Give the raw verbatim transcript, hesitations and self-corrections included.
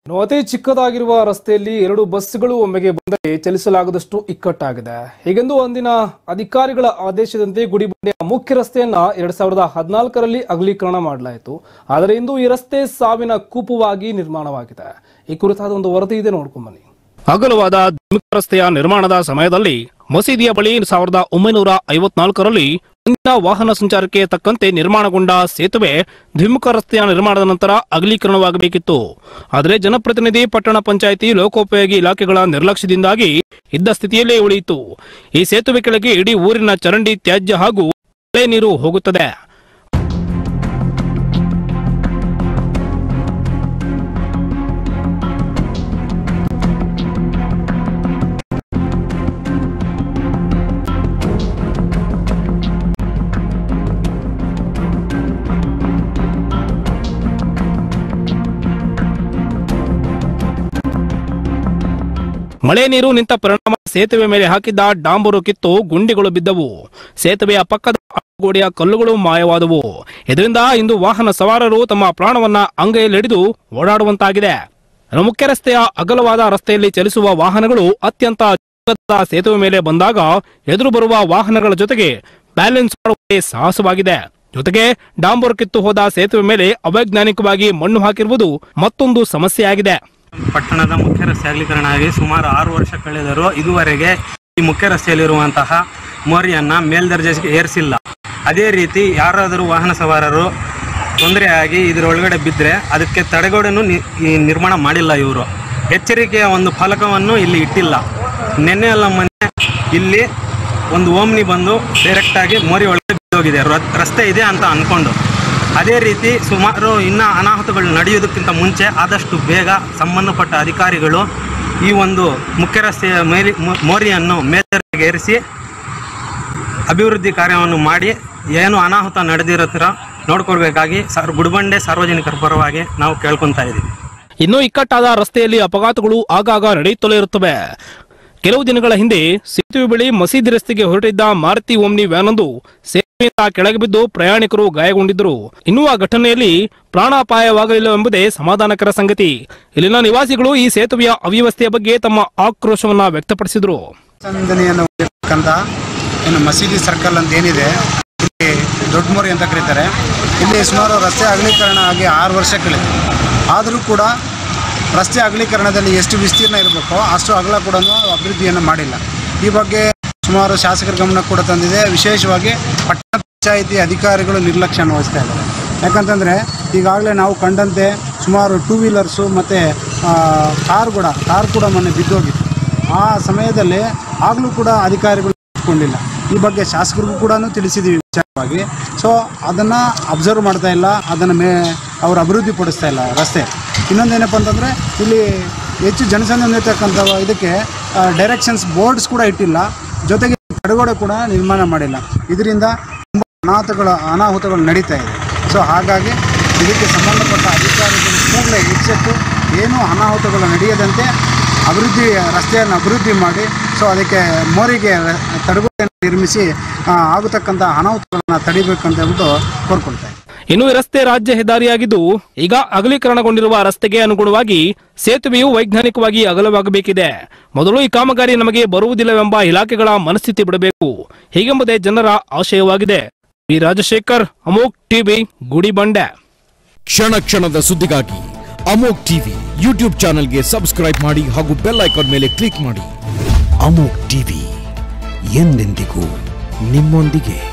ಅತಿ ಚಿಕ್ಕದಾಗಿರುವ ರಸ್ತೆಯಲ್ಲಿ ಎರಡು ಬಸ್ಗಳು ಒಮ್ಮೆಗೆ ಬಂದರೆ ಚಲಿಸಲಾಗದಷ್ಟು ಇಕ್ಕಟ್ಟಾಗಿದೆ. ಹೀಗೆಂದು ಅಂದಿನ ಅಧಿಕಾರಿಗಳ ಆದೇಶದಂತೆ ಗುಡಿಬಂಡೆಯ ಮುಖ್ಯ ರಸ್ತೆಯನ್ನ ಎರಡ್ ಸಾವಿರದ ಹದಿನಾಲ್ಕರಲ್ಲಿ ಅಗಲೀಕರಣ ಮಾಡಲಾಯಿತು. ಆದರೆ ಇಂದು ಈ ರಸ್ತೆ ಸಾವಿನ ಕೂಪವಾಗಿ ನಿರ್ಮಾಣವಾಗಿದೆ. ಈ ಕುರಿತಾದ ಒಂದು ವರದಿ ಇದೆ, ನೋಡ್ಕೊಂಡ್ ಬನ್ನಿ. ಅಗಲವಾದ ದ್ವಿಮುಖ ರಸ್ತೆಯ ನಿರ್ಮಾಣದ ಸಮಯದಲ್ಲಿ ಮಸೀದಿಯ ಬಳಿ ಸಾವಿರದ ಒಂಬೈನೂರ ಐವತ್ನಾಲ್ಕರಲ್ಲಿ ಅಂದಿನ ವಾಹನ ಸಂಚಾರಕ್ಕೆ ತಕ್ಕಂತೆ ನಿರ್ಮಾಣಗೊಂಡ ಸೇತುವೆ ದ್ವಿಮುಖ ರಸ್ತೆಯ ನಿರ್ಮಾಣದ ನಂತರ ಅಗಲೀಕರಣವಾಗಬೇಕಿತ್ತು. ಆದರೆ ಜನಪ್ರತಿನಿಧಿ, ಪಟ್ಟಣ ಪಂಚಾಯಿತಿ, ಲೋಕೋಪಯೋಗಿ ಇಲಾಖೆಗಳ ನಿರ್ಲಕ್ಷ್ಯದಿಂದಾಗಿ ಇದ್ದ ಸ್ಥಿತಿಯಲ್ಲೇ ಉಳಿಯಿತು. ಈ ಸೇತುವೆ ಕೆಳಗೆ ಇಡೀ ಊರಿನ ಚರಂಡಿ, ತ್ಯಾಜ್ಯ ಹಾಗೂ ಮಳೆ ನೀರು ಹೋಗುತ್ತದೆ. ಮಳೆ ನೀರು ನಿಂತ ಪರಿಣಾಮ ಸೇತುವೆ ಮೇಲೆ ಹಾಕಿದ್ದ ಡಾಂಬರು ಕಿತ್ತು ಗುಂಡಿಗಳು ಬಿದ್ದವು. ಸೇತುವೆಯ ಪಕ್ಕದ ಗೋಡೆಯ ಕಲ್ಲುಗಳು ಮಾಯವಾದವು. ಇದರಿಂದ ಇಂದು ವಾಹನ ಸವಾರರು ತಮ್ಮ ಪ್ರಾಣವನ್ನ ಅಂಗೈಯಲ್ಲಿಡಿದು ಓಡಾಡುವಂತಾಗಿದೆ. ಮುಖ್ಯ ರಸ್ತೆಯ ಅಗಲವಾದ ರಸ್ತೆಯಲ್ಲಿ ಚಲಿಸುವ ವಾಹನಗಳು ಅತ್ಯಂತ ಚಿಕ್ಕದಾದ ಸೇತುವೆ ಮೇಲೆ ಬಂದಾಗ ಎದುರು ಬರುವ ವಾಹನಗಳ ಜೊತೆಗೆ ಬ್ಯಾಲೆನ್ಸ್ ಮಾಡುವುದೇ ಸಾಹಸವಾಗಿದೆ. ಜೊತೆಗೆ ಡಾಂಬರು ಕಿತ್ತು ಹೋದ ಸೇತುವೆ ಮೇಲೆ ಅವೈಜ್ಞಾನಿಕವಾಗಿ ಮಣ್ಣು ಹಾಕಿರುವುದು ಮತ್ತೊಂದು ಸಮಸ್ಯೆಯಾಗಿದೆ. ಪಟ್ಟಣದ ಮುಖ್ಯ ರಸ್ತೆ ಅಗಲೀಕರಣ ಆಗಿ ಸುಮಾರು ಆರು ವರ್ಷ ಕಳೆದರೂ ಇದುವರೆಗೆ ಈ ಮುಖ್ಯ ರಸ್ತೆಯಲ್ಲಿರುವಂತಹ ಮೋರಿಯನ್ನ ಮೇಲ್ದರ್ಜೆಗೆ ಏರಿಸಿಲ್ಲ. ಅದೇ ರೀತಿ ಯಾರಾದರೂ ವಾಹನ ಸವಾರರು ತೊಂದರೆಯಾಗಿ ಇದರೊಳಗಡೆ ಬಿದ್ದರೆ ಅದಕ್ಕೆ ತಡೆಗೋಡೆಯನ್ನು ನಿರ್ಮಾಣ ಮಾಡಿಲ್ಲ. ಇವರು ಎಚ್ಚರಿಕೆಯ ಒಂದು ಫಲಕವನ್ನು ಇಲ್ಲಿ ಇಟ್ಟಿಲ್ಲ. ನಿನ್ನೆ ಎಲ್ಲ ಮೊನ್ನೆ ಇಲ್ಲಿ ಒಂದು ಓಮ್ನಿ ಬಂದು ಡೈರೆಕ್ಟಾಗಿ ಮೋರಿ ಒಳಗೆ ಬಿದ್ದೋಗಿದೆ, ರಸ್ತೆ ಇದೆ ಅಂತ ಅಂದ್ಕೊಂಡು. ಅದೇ ರೀತಿ ಸುಮಾರು ಇನ್ನು ಅನಾಹುತಗಳು ನಡೆಯುವುದಕ್ಕಿಂತ ಮುಂಚೆ ಆದಷ್ಟು ಬೇಗ ಸಂಬಂಧಪಟ್ಟ ಅಧಿಕಾರಿಗಳು ಈ ಒಂದು ಮುಖ್ಯ ರಸ್ತೆಯ ಮೇರಿ ಮೋರಿಯನ್ನು ಮೇಲ್ದರ್ಜೆಗೆ ಏರಿಸಿ ಅಭಿವೃದ್ಧಿ ಕಾರ್ಯವನ್ನು ಮಾಡಿ ಏನು ಅನಾಹುತ ನಡೆದಿರೋ ಥರ ನೋಡ್ಕೊಳ್ಬೇಕಾಗಿ ಸರ್ ಗುಡಿಬಂಡೆ ಸಾರ್ವಜನಿಕರ ಪರವಾಗಿ ನಾವು ಕೇಳ್ಕೊತಾ ಇದ್ದೀವಿ. ಇನ್ನು ಇಕ್ಕಟ್ಟಾದ ರಸ್ತೆಯಲ್ಲಿ ಅಪಘಾತಗಳು ಆಗಾಗ ನಡೆಯುತ್ತಲೇ ಇರುತ್ತವೆ. ಕೆಲವು ದಿನಗಳ ಹಿಂದೆ ಸೇತುವೆ ಬಳಿ ಮಸೀದಿ ರಸ್ತೆಗೆ ಹೊರಟಿದ್ದ ಮಾರುತಿ ಓಮ್ನಿ ವ್ಯಾನೊಂದು ಸೇತುವೆಯಿಂದ ಕೆಳಗೆ ಬಿದ್ದು ಪ್ರಯಾಣಿಕರು ಗಾಯಗೊಂಡಿದ್ದರು. ಇನ್ನೂ ಆ ಘಟನೆಯಲ್ಲಿ ಪ್ರಾಣಾಪಾಯವಾಗಲಿಲ್ಲವೆಂಬುದೇ ಸಮಾಧಾನಕರ ಸಂಗತಿ. ಇಲ್ಲಿನ ನಿವಾಸಿಗಳು ಈ ಸೇತುವೆಯ ಅವ್ಯವಸ್ಥೆಯ ಬಗ್ಗೆ ತಮ್ಮ ಆಕ್ರೋಶವನ್ನ ವ್ಯಕ್ತಪಡಿಸಿದರು. ಏನು ಮಸೀದಿ ಸರ್ಕಲ್ ಅಂತ ಏನಿದೆ, ಇಲ್ಲಿ ದೊಡ್ಡಮೋರಿ ಅಂತ ಕರೀತಾರೆ. ಇಲ್ಲಿ ಸುಮಾರು ರಸ್ತೆ ಅಗಲೀಕರಣ ಆಗಿ ಆರು ವರ್ಷ ಕಳೆದಿದೆ. ಆದರೂ ಕೂಡ ರಸ್ತೆ ಅಗಲೀಕರಣದಲ್ಲಿ ಎಷ್ಟು ವಿಸ್ತೀರ್ಣ ಇರಬೇಕೋ ಅಷ್ಟು ಅಗಲ ಕೂಡ ಅಭಿವೃದ್ಧಿಯನ್ನು ಮಾಡಿಲ್ಲ. ಈ ಬಗ್ಗೆ ಸುಮಾರು ಶಾಸಕರ ಗಮನ ಕೂಡ ತಂದಿದೆ. ವಿಶೇಷವಾಗಿ ಪಟ್ಟಣ ಪಂಚಾಯಿತಿ ಅಧಿಕಾರಿಗಳು ನಿರ್ಲಕ್ಷ್ಯವನ್ನು ವಹಿಸ್ತಾ ಇದ್ದಾರೆ. ಯಾಕಂತಂದರೆ ಈಗಾಗಲೇ ನಾವು ಕಂಡಂತೆ ಸುಮಾರು ಟೂ ವೀಲರ್ಸು ಮತ್ತು ಕಾರ್ ಕೂಡ ಕಾರ್ ಕೂಡ ಮೊನ್ನೆ ಬಿದ್ದೋಗಿತ್ತು. ಆ ಸಮಯದಲ್ಲಿ ಆಗಲೂ ಕೂಡ ಅಧಿಕಾರಿಗಳು ಕೊಂಡಿಲ್ಲ. ಈ ಬಗ್ಗೆ ಶಾಸಕರಿಗೂ ಕೂಡ ತಿಳಿಸಿದ್ದೀವಿ ವಿಚಾರವಾಗಿ. ಸೊ ಅದನ್ನು ಅಬ್ಸರ್ವ್ ಮಾಡ್ತಾ ಇಲ್ಲ, ಅದನ್ನು ಮೇ ಅವರು ಅಭಿವೃದ್ಧಿ ಪಡಿಸ್ತಾ ಇಲ್ಲ ರಸ್ತೆ. ಇನ್ನೊಂದೇನಪ್ಪ ಅಂತಂದರೆ ಇಲ್ಲಿ ಹೆಚ್ಚು ಜನಸಂದಣಿ ಇರ್ತಕ್ಕಂಥ ಇದಕ್ಕೆ ಡೈರೆಕ್ಷನ್ಸ್ ಬೋರ್ಡ್ಸ್ ಕೂಡ ಇಟ್ಟಿಲ್ಲ, ಜೊತೆಗೆ ತಡೆಗೋಡೆ ಕೂಡ ನಿರ್ಮಾಣ ಮಾಡಿಲ್ಲ. ಇದರಿಂದ ತುಂಬ ಅನಾಹುತಗಳು ಅನಾಹುತಗಳು ನಡೀತಾ ಇದೆ. ಸೊ ಹಾಗಾಗಿ ಇದಕ್ಕೆ ಸಂಬಂಧಪಟ್ಟ ಅಧಿಕಾರಿಗಳು ಕೂಡಲೇ ಎಚ್ಚೆತ್ತು ಏನೂ ಅನಾಹುತಗಳು ನಡೆಯದಂತೆ ಅಭಿವೃದ್ಧಿ ರಸ್ತೆಯನ್ನು ಅಭಿವೃದ್ಧಿ ಮಾಡಿ ಸೊ ಅದಕ್ಕೆ ಮೋರಿಗೆ ತಡೆಗೋಡೆಯನ್ನು ನಿರ್ಮಿಸಿ ಆಗತಕ್ಕಂಥ ಅನಾಹುತಗಳನ್ನು ತಡಿಬೇಕಂತ ಹೇಳ್ಬಿಟ್ಟು ಕೋರ್ಕೊಳ್ತಾರೆ. ಇನ್ನು ಈ ರಸ್ತೆ ರಾಜ್ಯ ಹೆದ್ದಾರಿಯಾಗಿದ್ದು ಈಗ ಅಗಲೀಕರಣಗೊಂಡಿರುವ ರಸ್ತೆಗೆ ಅನುಗುಣವಾಗಿ ಸೇತುವೆಯು ವೈಜ್ಞಾನಿಕವಾಗಿ ಅಗಲವಾಗಬೇಕಿದೆ. ಮೊದಲು ಈ ಕಾಮಗಾರಿ ನಮಗೆ ಬರುವುದಿಲ್ಲವೆಂಬ ಇಲಾಖೆಗಳ ಮನಸ್ಥಿತಿ ಬಿಡಬೇಕು, ಹೀಗೆಂಬುದೇ ಜನರ ಆಶಯವಾಗಿದೆ. ವಿ ರಾಜಶೇಖರ್, ಅಮೋಕ್ ಟಿವಿ, ಗುಡಿಬಂಡೆ. ಕ್ಷಣ ಕ್ಷಣದ ಸುದ್ದಿಗಾಗಿ ಅಮೋಕ್ ಟಿವಿ ಯೂಟ್ಯೂಬ್ ಚಾನೆಲ್ಗೆ ಸಬ್ಸ್ಕ್ರೈಬ್ ಮಾಡಿ ಹಾಗೂ ಬೆಲ್ ಐಕಾನ್ ಮೇಲೆ ಕ್ಲಿಕ್ ಮಾಡಿ. ಅಮೋಕ್ ಟಿವಿ ಎಂದೆಂದಿಗೂ ನಿಮ್ಮೊಂದಿಗೆ.